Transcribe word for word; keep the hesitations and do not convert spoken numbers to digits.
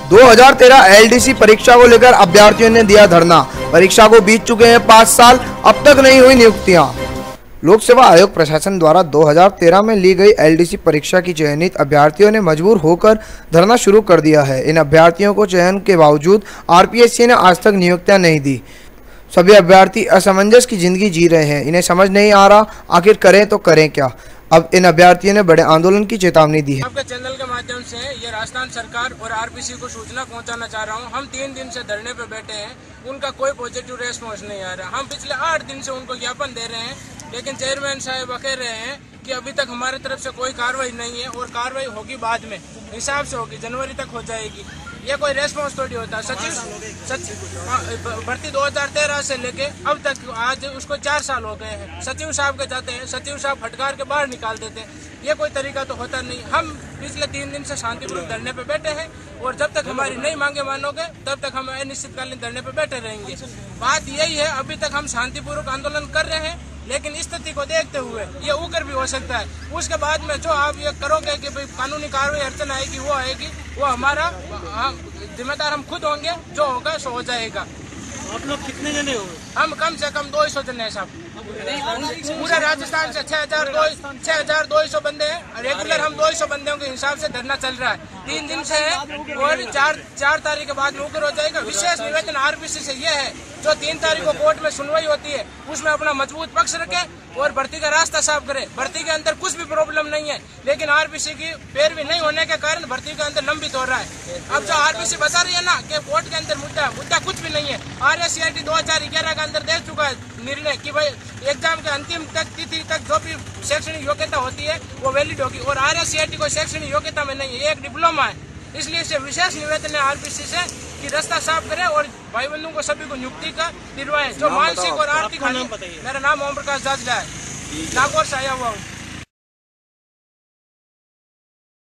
दो हज़ार तेरह एलडीसी परीक्षा को लेकर अभ्यर्थियों ने दिया धरना। परीक्षा को बीत चुके हैं पाँच साल, अब तक नहीं हुई नियुक्तियां। लोक सेवा आयोग प्रशासन द्वारा दो हज़ार तेरह में ली गई एलडीसी परीक्षा की चयनित अभ्यर्थियों ने मजबूर होकर धरना शुरू कर दिया है। इन अभ्यर्थियों को चयन के बावजूद आरपीएससी ने आज तक नियुक्तियां नहीं दी। सभी अभ्यर्थी असमंजस की जिंदगी जी रहे हैं। इन्हें समझ नहीं आ रहा आखिर करें तो करें क्या। अब इन अभ्यर्थियों ने बड़े आंदोलन की चेतावनी दी है। आपके चैनल के माध्यम से ये राजस्थान सरकार और आरपीसी को सूचना पहुंचाना चाह रहा हूं। हम तीन दिन से धरने पे बैठे हैं, उनका कोई पॉजिटिव रेस्पॉन्स नहीं आ रहा। हम पिछले आठ दिन से उनको ज्ञापन दे रहे हैं, लेकिन चेयरमैन साहब कह रहे हैं कि अभी तक हमारी तरफ से कोई कार्रवाई नहीं है और कार्रवाई होगी बाद में, हिसाब से होगी, जनवरी तक हो जाएगी। ये कोई रेस्पॉन्स थोड़ी होता है। सचिव सचिव भर्ती दो हज़ार तेरह से लेके अब तक आज उसको चार साल हो गए हैं। सचिव साहब के जाते हैं, सचिव साहब फटकार के बाहर निकाल देते हैं। ये कोई तरीका तो होता नहीं। हम पिछले तीन दिन से शांतिपूर्वक धरने पे बैठे हैं और जब तक हमारी नई मांगे मानोगे तब तक हम अनिश्चितकालीन धरने पे बैठे रहेंगे। बात यही है, अभी तक हम शांतिपूर्वक आंदोलन कर रहे हैं, लेकिन स्थिति को देखते हुए ये उग्र भी हो सकता है। उसके बाद में जो आप ये करोगे कि भाई कानूनी कार्रवाई अड़चन आएगी, वो आएगी, वो हमारा जिम्मेदार हम खुद होंगे। जो होगा सो हो जाएगा। आप लोग कितने जने हो? हम कम से कम दो सौ जने हैं साहब। पूरे राजस्थान से छह हजार दो छह हजार दो सौ बंदे हैं। रेगुलर हम दो सौ बंदों के हिसाब से धरना चल रहा है, तीन दिन से है और चार चार तारीख के बाद में उग्र हो जाएगा। विशेष निवेदन आरपीसी से ये है, जो तीन तारीख को कोर्ट में सुनवाई होती है उसमें अपना मजबूत पक्ष रखे और भर्ती का रास्ता साफ करे। भर्ती के अंदर कुछ भी प्रॉब्लम नहीं है, लेकिन आरपीसी की पैरवी नहीं होने के कारण भर्ती के अंदर लंबित हो रहा है। अब जो आरपीसी बता रही है ना कि कोर्ट के अंदर मुद्दा मुद्दा कुछ भी नहीं है। आरएससीआईटी दो हजार ग्यारह के अंदर दे चुका है निर्णय कि भाई एग्जाम के अंतिम तक तिथि तक जो भी शैक्षणिक योग्यता होती है वो वैलिड होगी, और आरएससीआईटी को शैक्षणिक योग्यता में नहीं है, एक डिप्लोमा है। इसलिए इसे विशेष निवेदन है आरपीसी से कि रास्ता साफ करे और भाई बंधुओं को सभी को नियुक्ति का दिलवाए, जो मानसिक और आर्थिक। मेरा नाम ओम प्रकाश जाजला है, नागौर से आया हुआ हूँ।